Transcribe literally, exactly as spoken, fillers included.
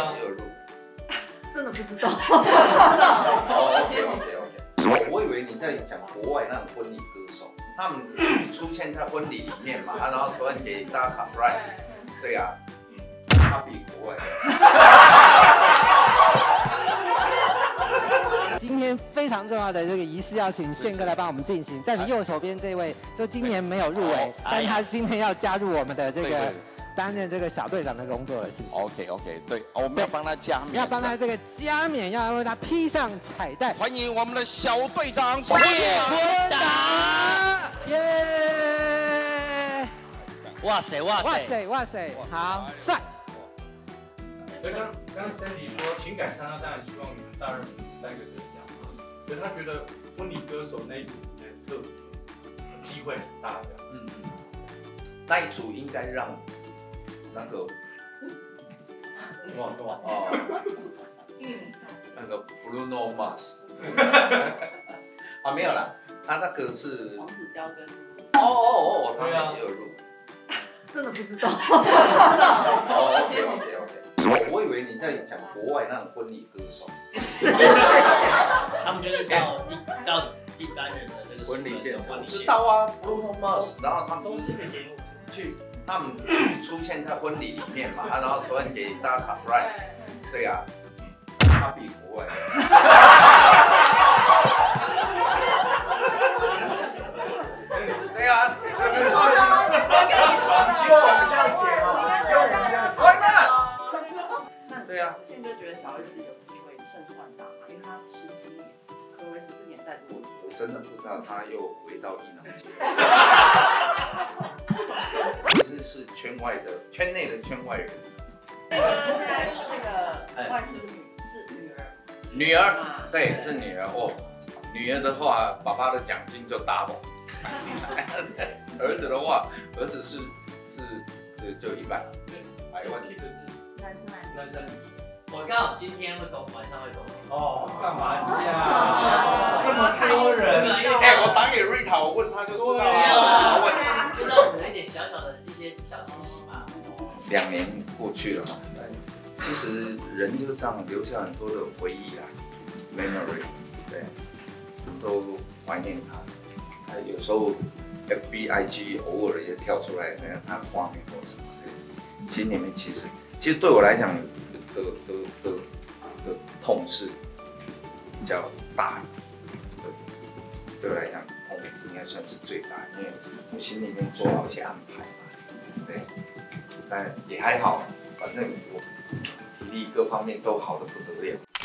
们也有录。 真的不知道。 哦 ，OK OK OK。我以为你在讲国外那种婚礼歌手，他们去出现在婚礼里面嘛，然后突然给大家 surprise。对呀，嗯，他比国外。 今天非常重要的这个仪式要请宪哥来帮我们进行，在你右手边这位，就今年没有入围，但他今天要加入我们的这个担任这个小队长的工作了，是不是 ？OK OK， 对，我们要帮他加冕， 要帮他这个加冕，要为他披上彩带。 欢迎我们的小队长谢坤达，耶！ 哇塞哇塞哇塞哇塞，好帅！ 刚刚刚 Sandy 说情感上，他当然希望你们大人三个得奖，可是他觉得婚礼歌手那一组的特别机会很大，这样。 嗯，那一组应该让那个什么什么哦，那个 Bruno Mars 啊没有啦，他那个是黄子佼跟哦哦哦，他们也有录。 真的不知道。 哦 OK OK OK。我我以为你在讲国外那种婚礼歌手， 他们就是到一到第单元的这个婚礼现场，知知道啊 ，Bruno Mars， 然后他们都是一个节目， 去，他们去出现在婚礼里面嘛，然后突然给大家 surprise， 对呀，他比国外。对啊，这个是希望我们这样写哦，希望我们这样写。对啊， 我现在就觉得小儿子有机会胜算大嘛，因为他十七年，可为十四年在多。 我真的不知道他又回到艺能界。其实是圈外的，圈内的圈外人。 那个外孙女是女儿。 女儿，对，是女儿哦。女儿的话，爸爸的奖金就 double。儿子的话，儿子是是就就一半，百万。 男生男生。 我刚好今天会懂，晚上会懂。 哦，干嘛这样？这么多人。 哎，我打给瑞塔，我问他就知道没有啊。 啊，就让我们有一点小小的一些小惊喜吧。 两年过去了嘛，其实人就这样留下很多的回忆啦 ，memory， 对，都怀念他。他有时候 F B I G 偶尔也跳出来，看看他画面或什么，心里面其实其实对我来讲。的的的的痛是比较大的，对我来讲痛应该算是最大，因为我心里面做好一些安排嘛，对，但也还好，反正我体力各方面都好的不得了。